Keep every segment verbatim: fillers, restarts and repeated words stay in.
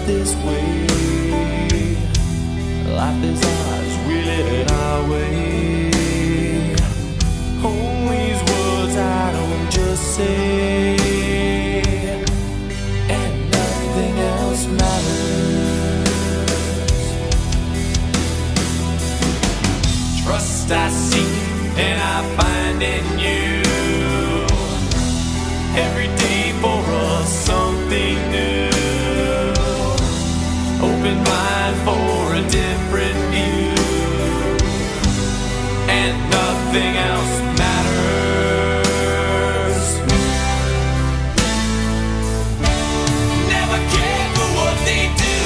this way. Life is ours, we live it our way. All these words I don't just say, and nothing else matters. Trust I seek and I find in you. Every day for us something new. Open mind for a different view, and nothing else matters. Never care for what they do.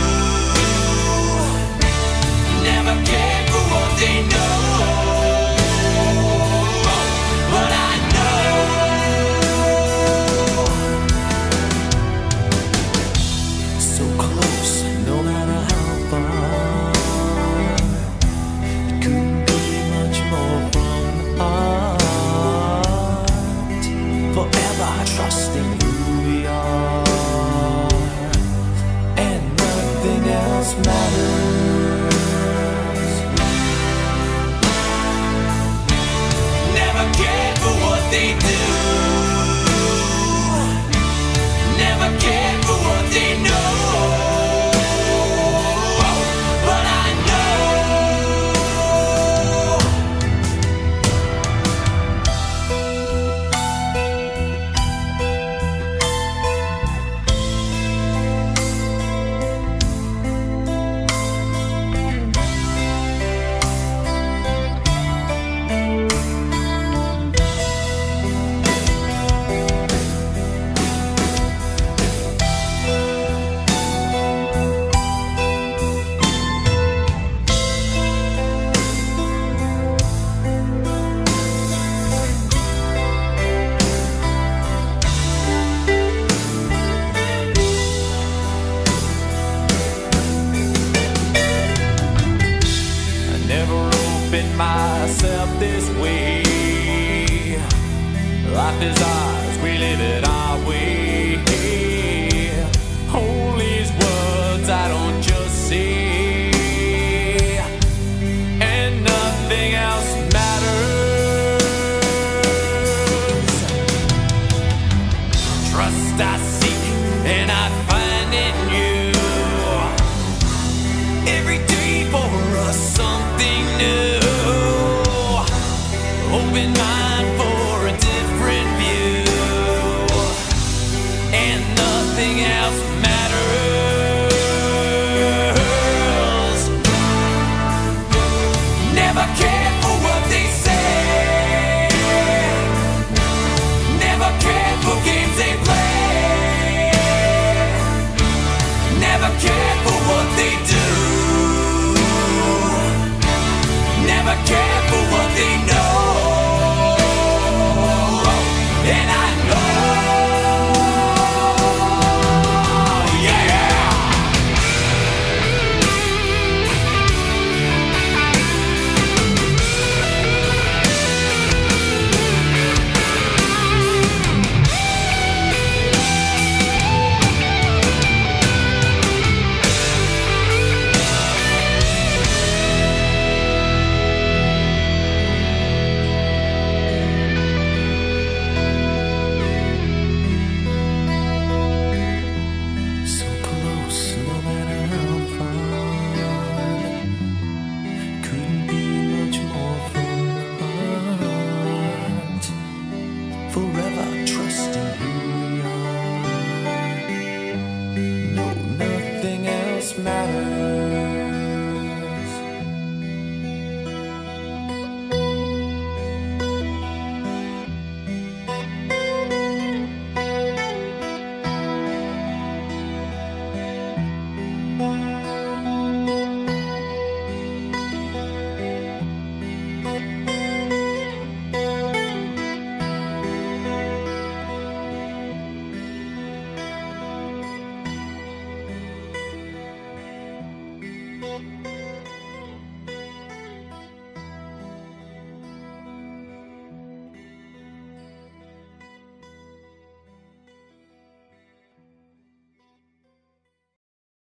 Never care for what they know. But I know so close, no matter how far. It couldn't be much more from the heart. Forever trusting who we are, and nothing else matters. Never cared for what they do. Never cared for what they know. But I know myself this way. Life is ours, we live it our way.